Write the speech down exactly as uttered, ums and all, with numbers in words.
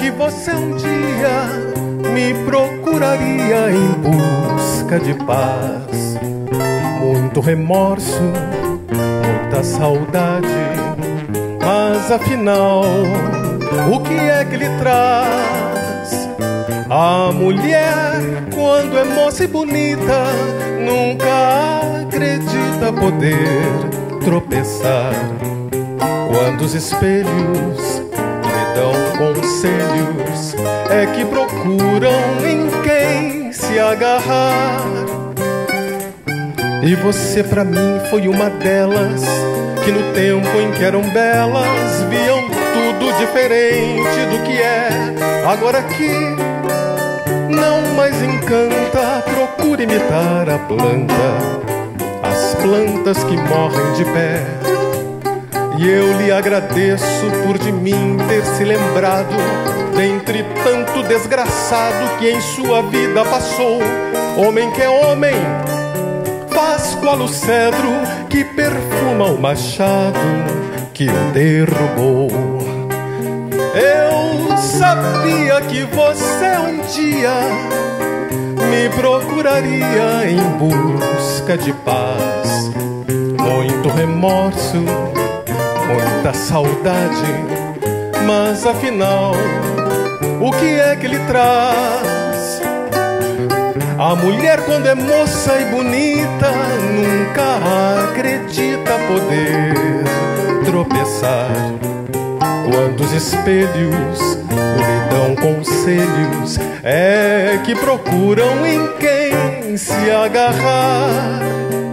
que você um dia me procuraria em busca de paz. Muito remorso, muita saudade, mas afinal, o que é que lhe traz? A mulher, quando é moça e bonita, nunca acredita poder tropeçar. Quando os espelhos lhe dão conselhos, é que procuram em quem se agarrar. E você pra mim foi uma delas, que no tempo em que eram belas viam tudo diferente do que é agora que não mais encanta. Procure imitar a planta, as plantas que morrem de pé. E eu lhe agradeço por de mim ter se lembrado, dentre tanto desgraçado que em sua vida passou. Homem que é homem, faz qual o cedro que perfuma o machado que o derrubou. Eu sabia que você um dia me procuraria em busca de paz. Muito remorso, muita saudade, mas afinal, o que é que lhe traz? A mulher, quando é moça e bonita, nunca acredita poder tropeçar. Quando os espelhos lhe dão conselhos, é que procuram em quem se agarrar.